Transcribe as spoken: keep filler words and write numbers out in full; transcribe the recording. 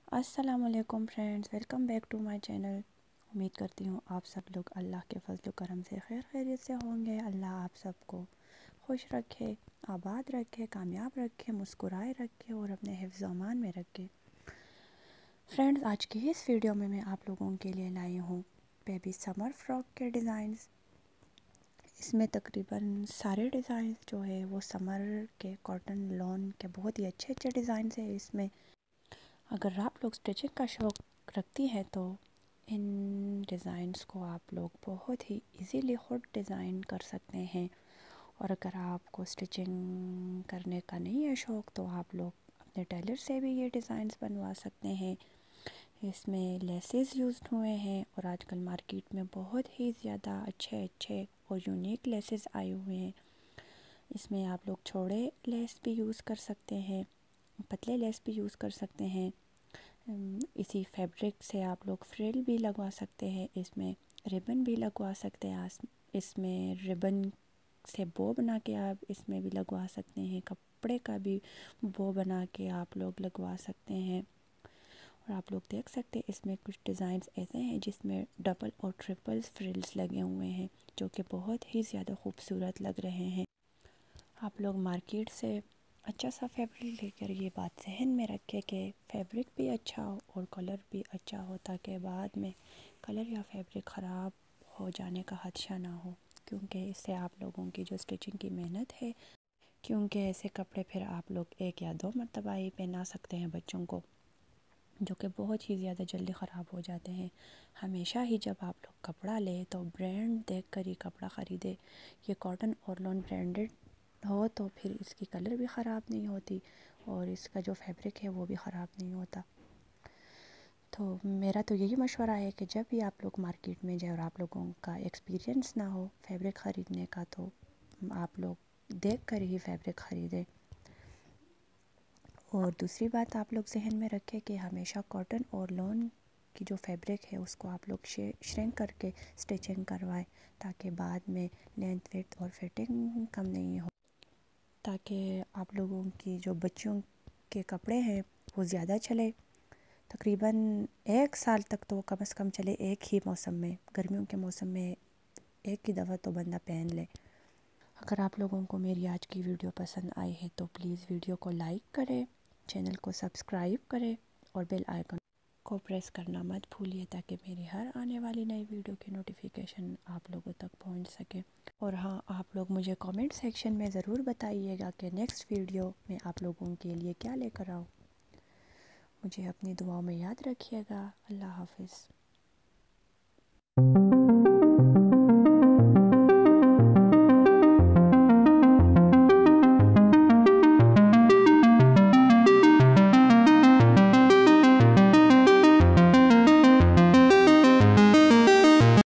السلام علیکم friends, welcome back to my channel. امید کرتی ہوں آپ سب لوگ اللہ کے فضل و کرم سے خیر خیریت سے ہوں گے۔ اللہ آپ سب کو خوش رکھے، آباد رکھے، کامیاب رکھے، مسکرائے رکھے اور اپنے حفظ و امان میں رکھے۔ فرینڈز، آج کی اس ویڈیو میں میں آپ لوگوں کے لیے لائی ہوں بیبی سمر فراک کے ڈیزائنز۔ اس میں تقریباً سارے ڈیزائنز جو ہے وہ سمر کے کاٹن لون کے بہت ہی اچھے اچھے ڈیزائنز ہیں۔ اس میں اگر آپ لوگ اسٹیچنگ کا شوق رکھتی ہیں تو ان ڈیزائنز کو آپ لوگ بہت ہی ایزیلی خود ڈیزائن کر سکتے ہیں، اور اگر آپ کو اسٹیچنگ کرنے کا نہیں ہے شوق تو آپ لوگ اپنے ٹیلر سے بھی یہ ڈیزائنز بنوا سکتے ہیں۔ اس میں لیسز یوزڈ ہوئے ہیں اور آج کل مارکیٹ میں بہت ہی زیادہ اچھے اچھے اور یونیک لیسز آئے ہوئے ہیں۔ اس میں آپ لوگ چھوڑے لیس بھی یوز کر سکتے ہیں، پتلے لیس بھی یوز کر سکتے ہیں۔ اسی فیبرک سے آپ لوگ فریل بھی لگوا سکتے ہیں، اس میں ریبن بھی لگوا سکتے ہیں۔ اس میں ریبن سے بو بنا کے آپ اس میں بھی لگوا سکتے ہیں، کپڑے کا بھی بو بنا کے آپ لوگ لگوا سکتے ہیں۔ اور آپ لوگ دیکھ سکتے ہیں اس میں کچھ ڈیزائنز ایسے ہیں جس میں ڈبل اور ٹرپل فریلز لگے ہوئے ہیں، جو کہ بہت ہی زیادہ خوبصورت لگ رہے ہیں۔ آپ لوگ مارکیٹ سے اچھا سا فیبرک لے کر یہ بات ذہن میں رکھے کہ فیبرک بھی اچھا ہو اور کلر بھی اچھا ہو، تاکہ بعد میں کلر یا فیبرک خراب ہو جانے کا خدشہ نہ ہو، کیونکہ اس سے آپ لوگوں کی جو اسٹیچنگ کی محنت ہے، کیونکہ ایسے کپڑے پھر آپ لوگ ایک یا دو مرتبہ ہی پہنا سکتے ہیں بچوں کو، جو کہ بہت ہی زیادہ جلدی خراب ہو جاتے ہیں۔ ہمیشہ ہی جب آپ لوگ کپڑا لیں تو برانڈ دیکھ کر ہی کپڑا خریدے۔ یہ کاٹن اور لون برانڈڈ ہو تو پھر اس کی کلر بھی خراب نہیں ہوتی اور اس کا جو فیبرک ہے وہ بھی خراب نہیں ہوتا۔ تو میرا تو یہی مشورہ ہے کہ جب بھی آپ لوگ مارکیٹ میں جائیں اور آپ لوگوں کا ایکسپیرینس نہ ہو فیبرک خریدنے کا، تو آپ لوگ دیکھ کر ہی فیبرک خریدیں۔ اور دوسری بات آپ لوگ ذہن میں رکھیں کہ ہمیشہ کاٹن اور لون کی جو فیبرک ہے اس کو آپ لوگ شرنک کر کے اسٹیچنگ کروائیں، تاکہ بعد میں لینتھ ویڈتھ اور فٹنگ کم نہیں ہو، تاکہ آپ لوگوں کی جو بچوں کے کپڑے ہیں وہ زیادہ چلے، تقریباً ایک سال تک تو کم از کم چلے، ایک ہی موسم میں، گرمیوں کے موسم میں ایک ہی دفعہ تو بندہ پہن لے۔ اگر آپ لوگوں کو میری آج کی ویڈیو پسند آئی ہے تو پلیز ویڈیو کو لائک کریں، چینل کو سبسکرائب کریں اور بیل آئیکن کو پریس کرنا مت بھولیے، تاکہ میری ہر آنے والی نئی ویڈیو کی نوٹیفیکیشن آپ لوگوں تک پہنچ سکے۔ اور ہاں، آپ لوگ مجھے کامنٹ سیکشن میں ضرور بتائیے گا کہ نیکسٹ ویڈیو میں آپ لوگوں کے لیے کیا لے کر آؤں۔ مجھے اپنی دعاؤں میں یاد رکھیے گا۔ اللہ حافظ۔